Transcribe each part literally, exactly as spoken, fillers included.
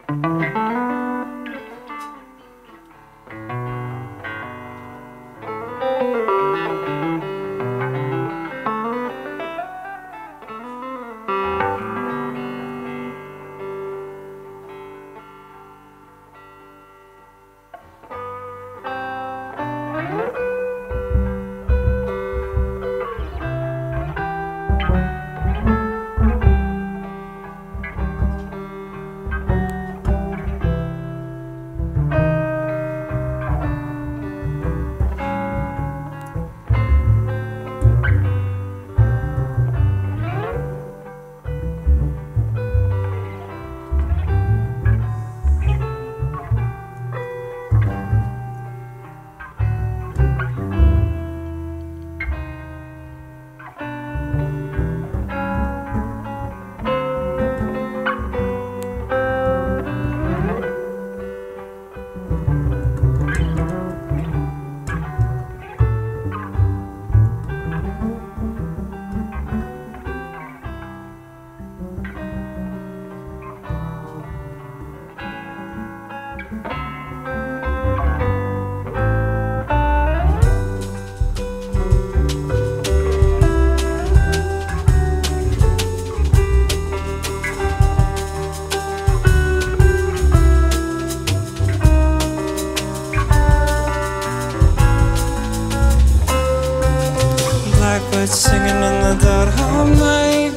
Blackbird singing in the dead of night.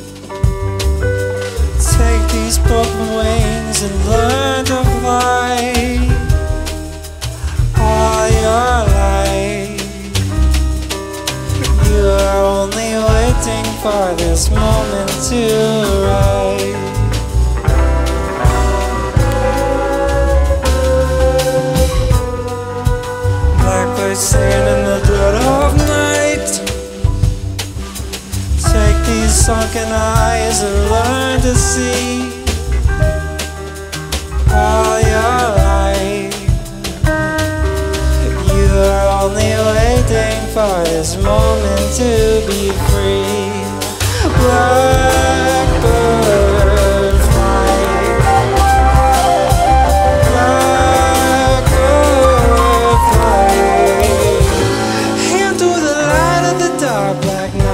Take these broken wings and learn to fly all your life. You are only waiting for this moment to arrive. Blackbird singing in the dead of night. Take these sunken eyes and learn to see all your life. You are only waiting for this moment to be free. Blackbird fly, blackbird fly into the light of the dark black night.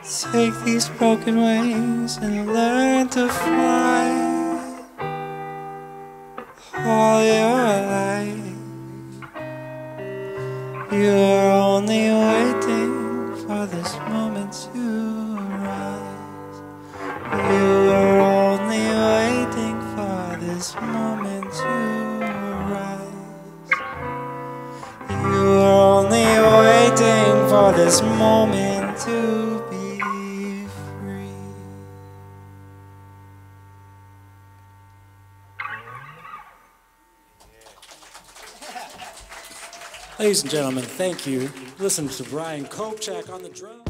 Take these broken wings and learn to fly all your life. You're only waiting for this moment to rise. You are only waiting for this moment to rise. You are only waiting for this moment to be free. Ladies and gentlemen, thank you. Listen to Brian Kopchak on the drum.